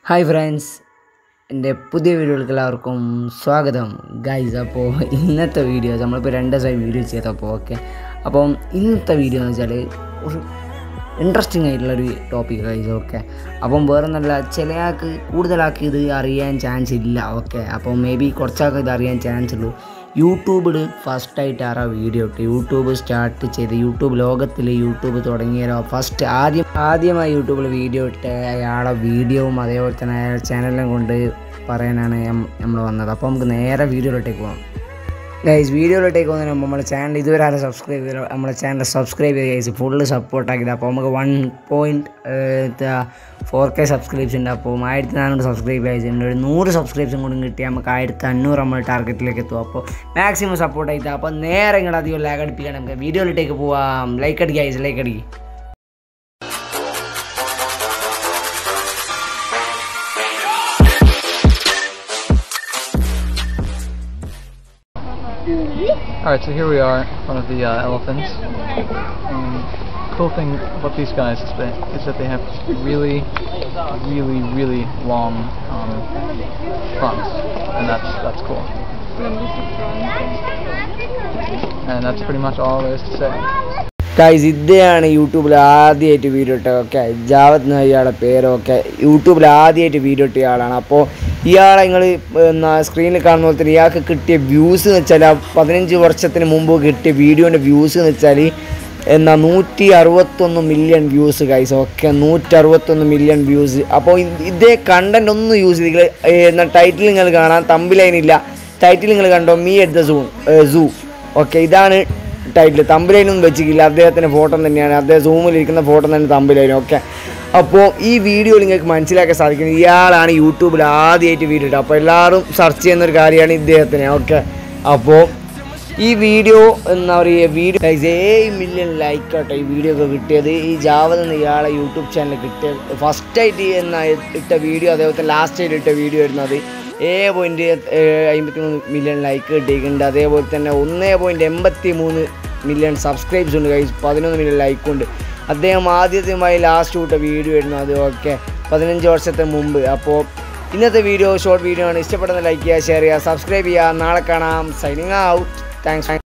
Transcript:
Hi friends, എൻ്റെ പുതിയ വീഡിയോകൾക്കെല്ലാവർക്കും സ്വാഗതം ഗൈസ്. അപ്പോൾ ഇന്നത്തെ വീഡിയോ നമ്മളിപ്പോൾ 2 ദിവസമായി വീഡിയോ ചെയ്തപ്പോൾ അപ്പം ഇന്നത്തെ വീഡിയോ എന്ന് വെച്ചാൽ ഒരു ഇൻട്രസ്റ്റിംഗ് ആയിട്ടുള്ളൊരു ടോപ്പിക് ഗൈസ്. അപ്പം വേറെ നല്ല ചില ആൾക്ക് കൂടുതലാൾക്ക് ഇത് അറിയാൻ ചാൻസ് ഇല്ല. അപ്പോൾ മേ ബി കുറച്ചാൾക്ക് ഇത് അറിയാൻ ചാൻസ് ഉള്ളൂ. യൂട്യൂബിൽ ഫസ്റ്റായിട്ട് ആരാ വീഡിയോ ഇട്ട് യൂട്യൂബ് സ്റ്റാർട്ട് ചെയ്ത് യൂട്യൂബ് ലോകത്തിൽ യൂട്യൂബ് തുടങ്ങിയാലോ ഫസ്റ്റ് ആദ്യമായി യൂട്യൂബിൽ വീഡിയോ ഇട്ട് അയാളെ വീഡിയോവും അതേപോലെ തന്നെ അയാളുടെ ചാനലിനെ കൊണ്ട് പറയാനാണ് നമ്മൾ വന്നത്. അപ്പോൾ നമുക്ക് നേരെ വീഡിയോയിലോട്ടേക്ക് പോകാം ഗൈസ്. വീഡിയോയിലോട്ടേക്ക് പോകുന്നതിന് മുമ്പ് നമ്മുടെ ചാനൽ ഇതുവരെ ആരും സബ്സ്ക്രൈബ് ചെയ്ത് നമ്മുടെ ചാനൽ സബ്സ്ക്രൈബ് ചെയ്ത് ഗൈസ് ഫുള്ള് സപ്പോർട്ടാക്കിയത്. അപ്പോൾ നമുക്ക് 1.4K സബ്സ്ക്രൈബ്സ് ഉണ്ട്. അപ്പോൾ 1400 സബ്സ്ക്രൈബ് ആയിട്ടുണ്ട്. ഒരു 100 സബ്സ്ക്രൈബ്സും കൂടി കിട്ടിയാൽ നമുക്ക് 1500 നമ്മൾ ടാർഗറ്റിലേക്ക് എത്തും. അപ്പോൾ മാക്സിമം സപ്പോർട്ട് ആയിട്ട് അപ്പോൾ നേരെ ഇങ്ങോട്ട് അധികം ലാഗ് അടിപ്പിക്കാൻ നമുക്ക് വീഡിയോയിലോട്ടേക്ക് പോവാം. ലൈക്ക് അടിക്കുക ഗൈസ്, ലൈക്ക് അടിക്കുക. Alright, so here we are in front of the elephants. And the cool thing about these guys is that they have really long fronts, and that's cool. And that's pretty much all there is to say. Guys, ഇതാണ് യൂട്യൂബിൽ ആദ്യമായിട്ട് video ഇട്ടത്. ജാവത് എന്ന ഇയാളുടെ പേരൊക്കെ യൂട്യൂബിൽ ആദ്യമായിട്ട് video ഇട്ട ആളാണ്. അപ്പോൾ ഇയാളെ നിങ്ങൾ സ്ക്രീനിൽ കാണുന്ന പോലെ തന്നെ ഇയാൾക്ക് കിട്ടിയ വ്യൂസ് എന്ന് വെച്ചാൽ 15 വർഷത്തിന് മുമ്പ് കിട്ടിയ വീഡിയോൻ്റെ വ്യൂസ് എന്ന് വെച്ചാൽ 161 million views guys. 161 million views. അപ്പോൾ ഇതേ കണ്ടൻറ് ഒന്നും യൂസ് ചെയ്ത് ടൈറ്റിൽ നിങ്ങൾ കാണാൻ തമ്പിലൈനില്ല. ടൈറ്റിൽ നിങ്ങൾ കണ്ടോ, മീ അറ്റ് ദ സൂ. ഇതാണ് ടൈറ്റിൽ. തമ്പിലൈനൊന്നും വെച്ചിട്ടില്ല. അദ്ദേഹത്തിൻ്റെ ഫോട്ടോ തന്നെയാണ്, അദ്ദേഹം സൂമിലിരിക്കുന്ന ഫോട്ടോ തന്നെ തമ്പിലൈനും. അപ്പോൾ ഈ വീഡിയോ നിങ്ങൾക്ക് മനസ്സിലാക്കാൻ സാധിക്കുന്നത് ഇയാളാണ് യൂട്യൂബിൽ ആദ്യമായിട്ട് വീഡിയോ ഇട്ടത്. അപ്പോൾ എല്ലാവരും സെർച്ച് ചെയ്യുന്നൊരു കാര്യമാണ് ഇദ്ദേഹത്തിന്. അപ്പോൾ ഈ വീഡിയോ എന്താ പറയുക, വീഡിയോ 7 മില്യൺ ലൈക്ക് കേട്ടോ ഈ വീഡിയോ ഒക്കെ കിട്ടിയത്. ഈ ജാവത് എന്ന ഇയാളെ യൂട്യൂബ് ചാനൽ കിട്ടിയത് ഫസ്റ്റായിട്ട് ഇട്ട വീഡിയോ, അതേപോലെ ലാസ്റ്റായിട്ട് ഇട്ട വീഡിയോ വരുന്നത് 7.53 മില്യൺ ലൈക്ക് കിട്ടിയിട്ടുണ്ട്. അതേപോലെ തന്നെ 1.83 മില്യൺ സബ്സ്ക്രൈബ്സ് ഉണ്ട് ഗൈസ്. 11 മില്യൺ ലൈക്കുണ്ട്. അദ്ദേഹം ആദ്യമായി ലാസ്റ്റ് വിട്ട വീഡിയോ വരുന്നത് 15 വർഷത്തെ മുമ്പ്. അപ്പോൾ ഇന്നത്തെ വീഡിയോ ഷോർട്ട് വീഡിയോ ആണ്. ഇഷ്ടപ്പെടുന്ന ലൈക്ക് ചെയ്യുക, ഷെയർ ചെയ്യുക, സബ്സ്ക്രൈബ് ചെയ്യുക. നാളെ കാണാം. Signing out. താങ്ക്സ്.